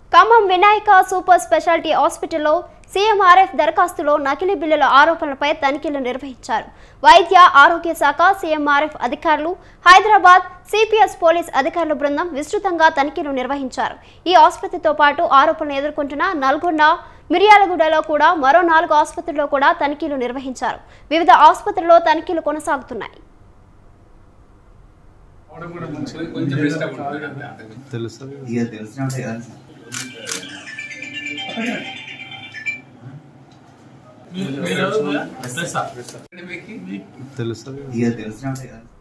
Khammam Vinayaka super speciality హాస్పిటల్లో CMRF దరఖాస్తులో నకిలీ బిల్లుల ఆరోపణలపై తనిఖీలు నిర్వహించారు. వైద్య ఆరోగ్య శాఖ, సీఎంఆర్ఎఫ్ అధికారులు, హైదరాబాద్ సిపిఎస్ పోలీస్ అధికారుల బృందం విస్తృతంగా తనిఖీలు నిర్వహించారు. ఈ ఆసుపత్రితో పాటు ఆరోపణలు ఎదుర్కొంటున్న నల్గొండ, మిర్యాలగూడలో కూడా మరో 4 ఆసుపత్రుల్లో కూడా తనిఖీలు నిర్వహించారు. వివిధ ఆసుపత్రుల్లో తనిఖీలు కొనసాగుతున్నాయి. తెలుసు